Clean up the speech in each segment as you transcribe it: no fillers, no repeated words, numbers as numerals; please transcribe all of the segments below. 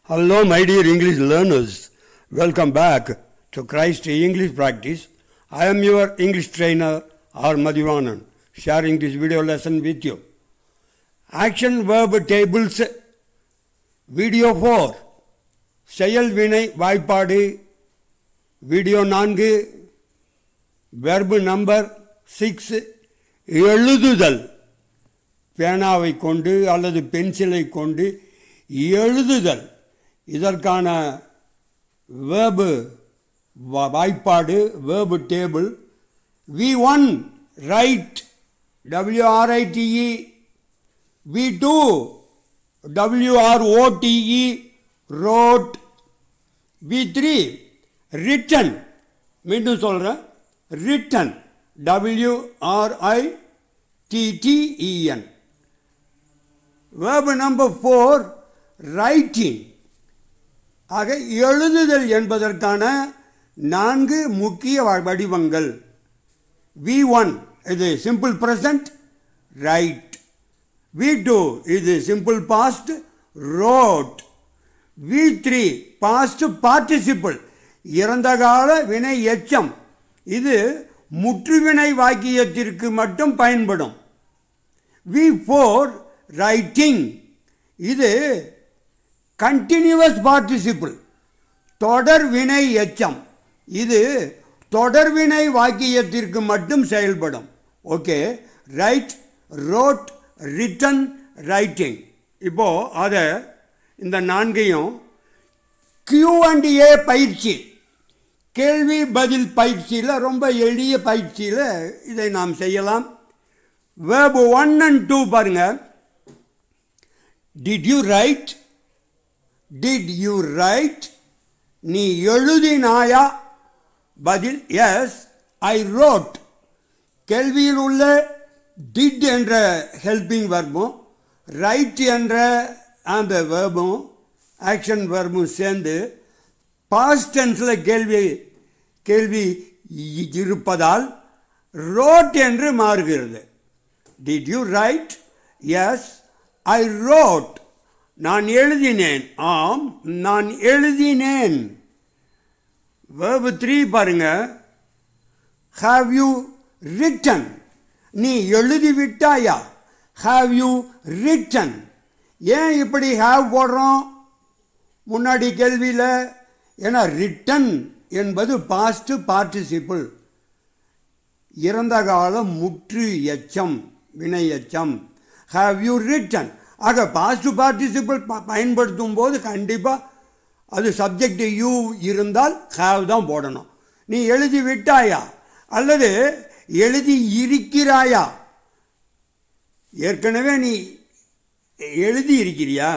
Hello, my dear English learners. Welcome back to Christ English Practice. I am your English trainer, R. Madhivanan, sharing this video lesson with you. Action verb tables, video 4. செயல் வினை வாய்ப்பாடு, video 4, verb number 6, எழுதுதல். பேனாவை கொண்டு அல்லது பென்சிலை கொண்டு எழுதுதல். இதற்கான verb வாய்ப்பாடு, verb table. V1 write, WRITE. V2 WROTE, wrote. V3 written, மீண்டும் சொல்றேன், written, WRITTEN. verb number 4 writing. ஆக எழுதுதல் என்பதற்கான 4 முக்கிய வடிவங்கள். V1 இது simple present, write. V2 இது simple past, wrote. V3 past participle, இறந்த கால வினை எச்சம். இது முற்றுவினை வாக்கியத்திற்கு மட்டும் பயன்படும். V4 writing, இது continuous participle, தொடர் வினை எச்சம். இது தொடர்வினை வாக்கியத்திற்கு மட்டும் செயல்படும். Okay, write, wrote, written, writing. இப்போ அதை இந்த 4ஐயும் Q&A பயிற்சி, கேள்வி பதில் பயிற்சியில், ரொம்ப எளிய பயிற்சியில் இதை நாம் செய்யலாம். verb 1 and 2 பாருங்க. Did you write? Did you write? நீ எழுதினாயா? பதில் yes, I wrote. கேள்வியில் உள்ள did என்ற helping verbும் write என்ற அந்த verbும் action verbும் சேர்ந்து past tenseல கேள்வி இருப்பதால் wrote என்று மாறுகிறது. Did you write? Yes, I wrote. நான் எழுதினேன். ஆம், நான் எழுதினேன். verb 3 பாருங்க. Have you written? நீ எழுதிவிட்டாயா? Have you written? ஏன் இப்படி have போடுறோம் முன்னாடி கேள்வியில்? ஏன்னா written என்பது past participle, இறந்த கால முற்று எச்சம், வினை எச்சம். Have you written? ஆக past participle பயன்படுத்தும் போது கண்டிப்பாக அது சப்ஜெக்ட் யூ இருந்தால் have தான் போடணும். நீ எழுதி விட்டாயா அல்லது எழுதி இருக்கிறாயா? ஏற்கனவே நீ எழுதி இருக்கிறியா?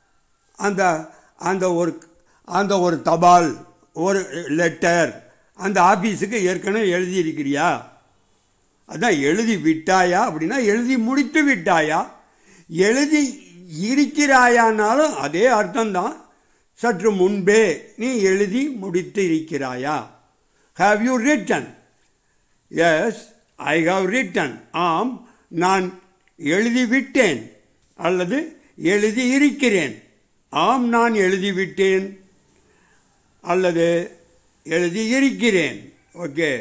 அந்த ஒரு தபால், ஒரு லெட்டர் அந்த ஆஃபீஸுக்கு ஏற்கனவே எழுதி இருக்கிறியா? அதான் எழுதி விட்டாயா அப்படின்னா எழுதி முடித்து விட்டாயா. எழுதி இருக்கிறாயானாலும் அதே அர்த்தம்தான். சற்று முன்பே நீ எழுதி முடித்து இருக்கிறாயா? Have you written? Yes, I have written. ஆம், நான் எழுதிவிட்டேன் அல்லது எழுதி இருக்கிறேன். ஆம், நான் எழுதிவிட்டேன் அல்லது எழுதி இருக்கிறேன். Okay.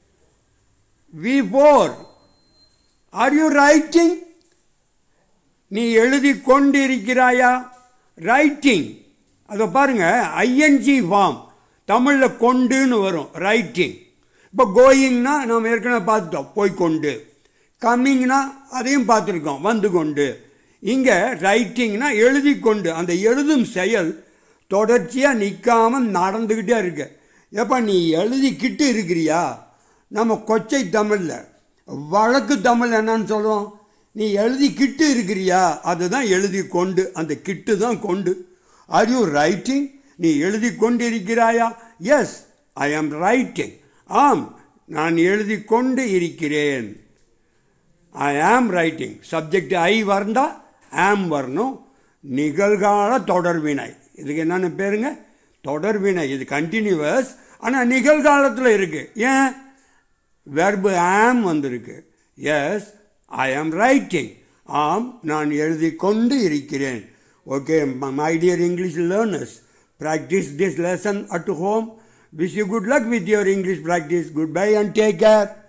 V4 are you writing? நீ எழுதி கொண்டிருக்கிறாயா? ரைட்டிங், அதை பாருங்க, ஐஎன்ஜி ஃபார்ம், தமிழில் கொண்டுன்னு வரும், ரைட்டிங். இப்போ கோயிங்னா நாம் ஏற்கனவே பார்த்துட்டோம், போய்கொண்டு. கம்மிங்னா அதையும் பார்த்துருக்கோம், வந்து கொண்டு. இங்கே ரைட்டிங்னா எழுதி கொண்டு. அந்த எழுதும் செயல் தொடர்ச்சியாக நிற்காமல் நடந்துக்கிட்டே இருக்கு. எப்போ நீ எழுதிக்கிட்டு இருக்கிறியா? நம்ம கொச்சை தமிழில், வழக்கு தமிழ் என்னன்னு சொல்லுவோம், நீ எழுதிக்கிட்டு இருக்கிறியா? அதுதான் எழுதி கொண்டு, அந்த கிட்டு தான் கொண்டு. Are you writing? நீ எழுதி கொண்டு இருக்கிறாயா? எஸ், ஐ ஆம் ரைட்டிங். ஆம், நான் எழுதி கொண்டு இருக்கிறேன். ஐ ஆம் ரைட்டிங். சப்ஜெக்ட் ஐ வரண்டா ஆம் வரணும். நிகழ்கால தொடர்வினை, இதுக்கு என்னென்னு பேருங்க? தொடர்வினை. இது கண்டினியூவஸ், ஆனால் நிகழ்காலத்தில் இருக்கு. ஏன்? வெர்பு ஆம் வந்திருக்கு. Yes, I am writing. ஆம், நான் எழுதி கொண்டு இருக்கிறேன். Okay, my dear English learners, practice this lesson at home. Wish you good luck with your English practice. Goodbye and take care.